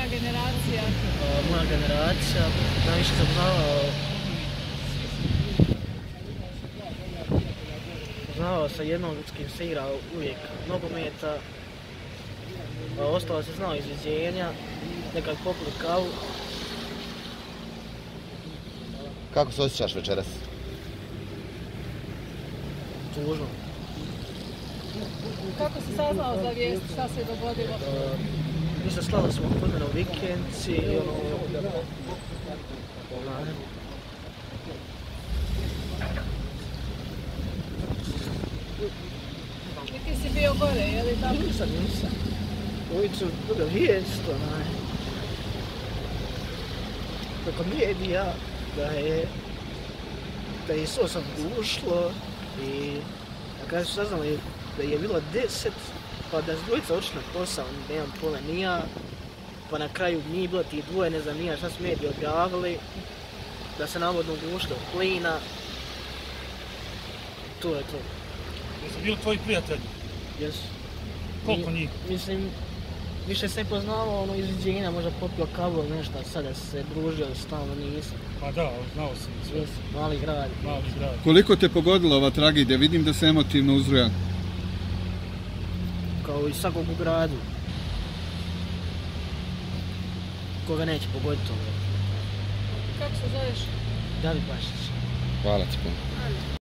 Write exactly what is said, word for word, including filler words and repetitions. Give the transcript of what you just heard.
generacija? Moja generacija, najviše sam znao znao sa jednom s kim se igrao uvijek nogometa, ostalo se znao iz viđenja, nekad popili kavu. Kako se osjećaš večeras? Tužno. Kako si saznao za vijest, šta se je dogodilo? Ništa, slali smo kod mene u vikendici i ono... I ti si bio gore, je li tako? Nisam, nisam. Uvicu druga vijest, onaj... Preko medija, da je... da je sto osam ušlo i... Na kraju su saznali da je bilo deset, pa da su dvojica otišli na posao, nemam pole nija, pa na kraju nije bilo tih dvoje, ne znam nija šta su mediji objavili, da se navodno ugušli od plina. To je to. Jesu bili tvoji prijatelji? Jesu. Koliko njih? Mislim, više se poznavao ono iz viđenja, možda popio kavu ili nešto, a sada se družio stalno nisam. Pa da, znao sam sve. Jesu, mali grad. Mali grad. Koliko te pogodila ova tragedija? Vidim da se emotivno uzruja. Kao i svakog u gradu. Koga neće pogoditi ovo. Kako se zoveš? David Bašić. Hvala ti puno.